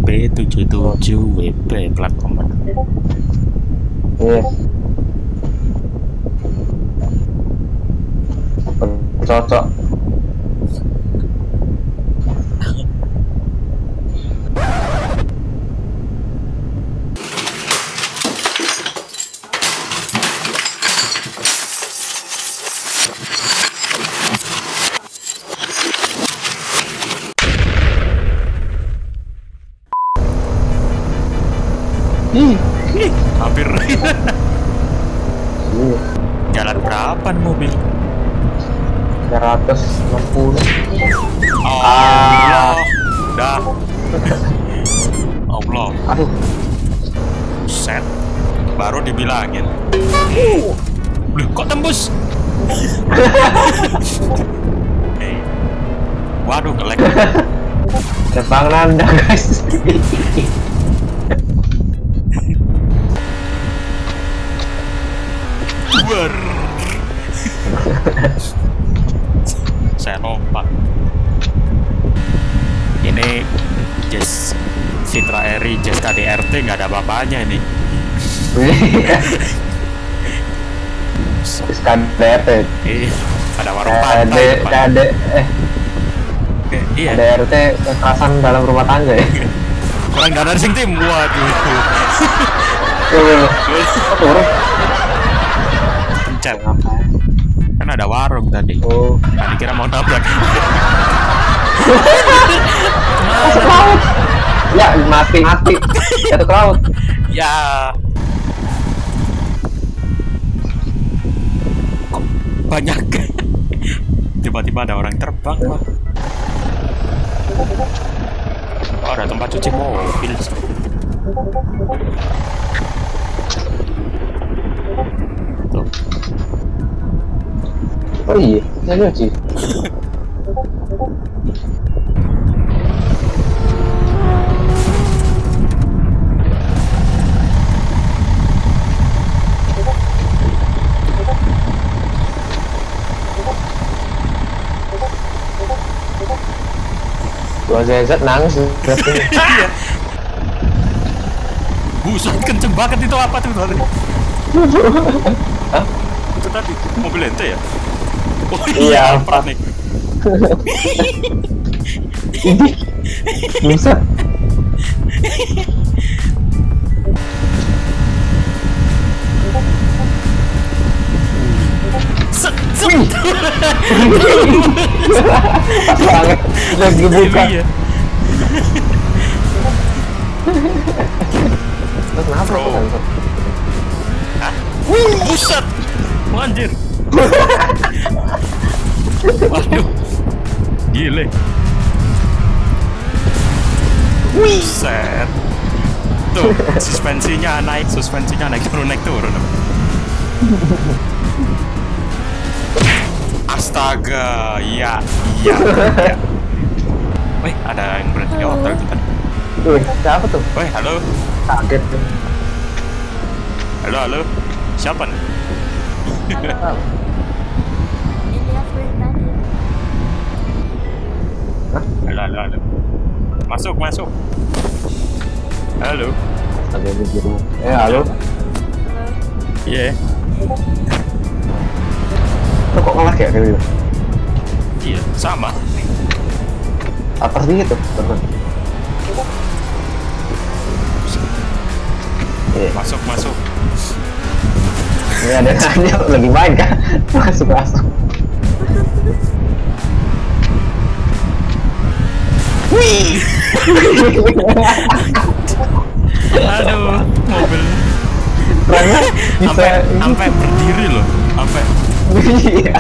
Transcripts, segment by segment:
B77WP plat nomor. Iya. Cocok. Hampir. Iya. Jalan berapa nih mobil? 360. Allah. Dah. Allah. Aduh. Set. Baru dibilangin. Loh, kok tembus? Waduh, kelek. Jepang nanda guys. Ber. Saya lompat. Ini Jazz Citra Eri, Jazz KDRT nggak ada apa-apanya ini. KDRT. Ada warung pantai. Iya. KDRT kekerasan dalam rumah tangga ya. Kurang dana sing tim. Waduh. Turun. Pencet. Kan ada warung tadi. Oh. Tadi kira mau tabrak. Masuk laut. Ya mati. Jatuh ke laut. Ya. Kok banyak? Tiba-tiba ada orang terbang. Oh, ada tempat cuci mobil. Tuh. Oh iya, saya nyuci. Gua ZZ nangis. Iya. Buset, kenceng banget itu apa tuh tadi? Hah? Itu tadi mobil ente ya? Oh Iya, iya, pernah nih. Buset. Set. Banget. Lagi buka. Iya. Terus kenapa Bro. tuh? Hah? Buset. Anjir. Waduh. Gile. Set. Tuh, suspensinya naik turun. Astaga, iya. Wih, ada yang berhenti hotel tuh tadi. Tuh, siapa tuh? Wih, halo. Kaget tuh. Halo. Siapa nih? Ini aku yang tadi. Halo. Masuk. Halo. Ada di biru. Halo. Iya. Tuh kok ngelak ya kayak gitu? Iya, sama. Atas dikit tuh, teman. Iya. Masuk. Ini ada nanya lagi main kan? Masuk. Wih. Aduh, mobil. Terangnya bisa Sampai berdiri loh. Iya.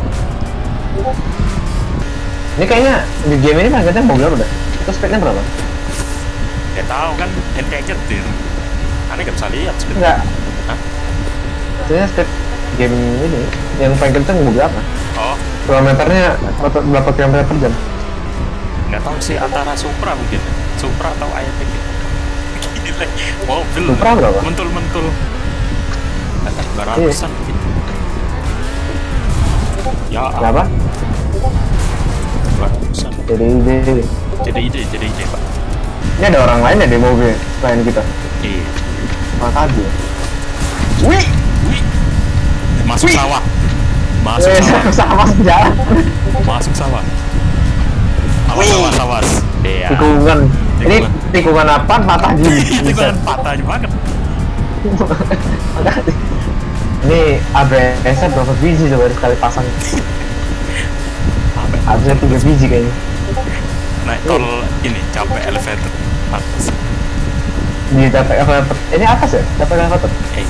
Ini kayaknya di game ini harganya mobil udah. Terus speknya berapa? Ya tahu kan, ente nyetir. Aneh gak bisa lihat sebenarnya. Enggak. Hah? Sebenarnya spek game ini yang paling kenceng mobil apa? Oh, Kilometernya berapa kilometer per jam? nggak tahu sih, antara Supra mungkin. Supra atau Ayat gitu. Gile, mobil. Supra berapa? Mentul. 200-an gitu. Ya, Berapa? 200-an. Jadi Jadi ide Pak. Ini ada orang lain ya di mobil selain kita. Iya. Oh tadi. Wih, Wih. Masuk Wih. sawah. Masuk wih, sawah. sama jalan. Masuk sawah. Awas, Wih. awas, awas. Iya. Tikungan. Ini tikungan apa? Patah gini. Itu kan patah banget. Ini ABS-nya berapa biji tuh baru sekali pasang? Apa? Harusnya 3 biji kayaknya. Naik tol ini capek elevator. Atas. Di dapat apa? Ini atas ya? Dapat apa tuh? Eh.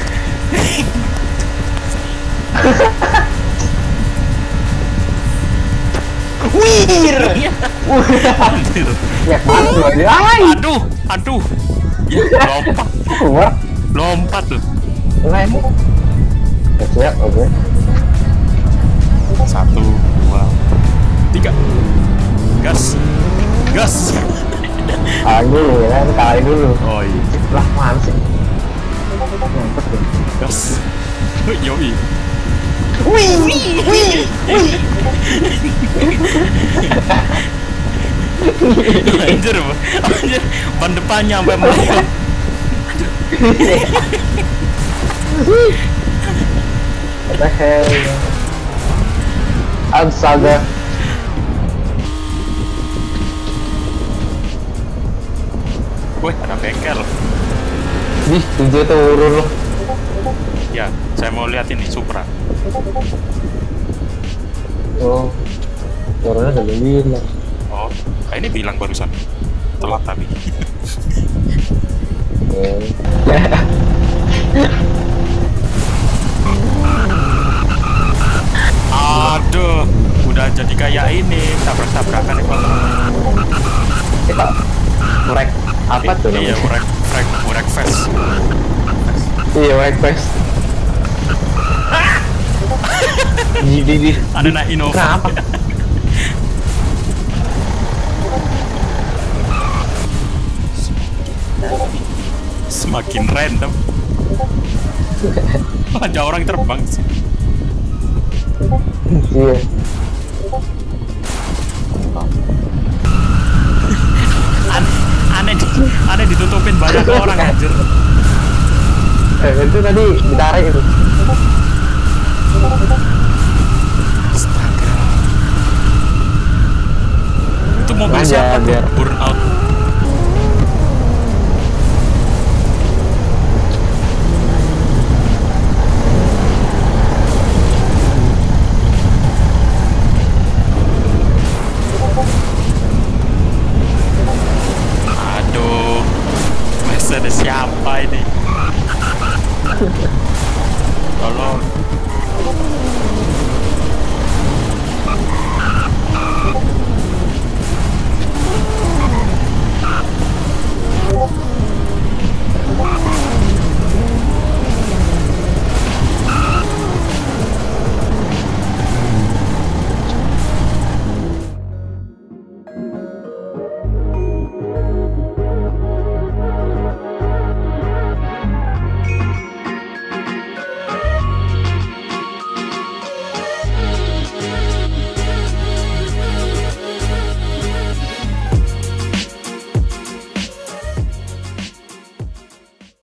Wih, Anjir. ya padu aja. Ay, Aduh, aduh. Ya, lompat, keluar. lompat tuh. Nah ini. Ya, siap, oke. 1, 2, 3. Gas. Gas. Kali dulu ya, kali dulu. Oh iya. Lah mana sih? Mampet deh. Gas. Yoi. Wih, wih, wih. Anjir, anjir. Ban depannya sampai melayang. What the hell? Astaga. Wih, ada bengkel. Ih, hijau turun loh. Ya, saya mau lihat ini Supra. Oh, turunnya udah bilang. Oh, ini bilang barusan. Telat tapi. Aduh, udah jadi kayak ini tabrak-tabrakan itu. Kita murek apa tuh Iya, namanya? murek fest. Iya, white face. Di Ada naik Innova. Kenapa? Semakin random. Ada orang terbang sih. Iya. Aneh ditutupin banyak orang anjir. Itu tadi ditarik itu. Astaga. Itu mobil Aja, siapa tuh? biar- Burnout. Aduh, ada siapa ini? Tolong.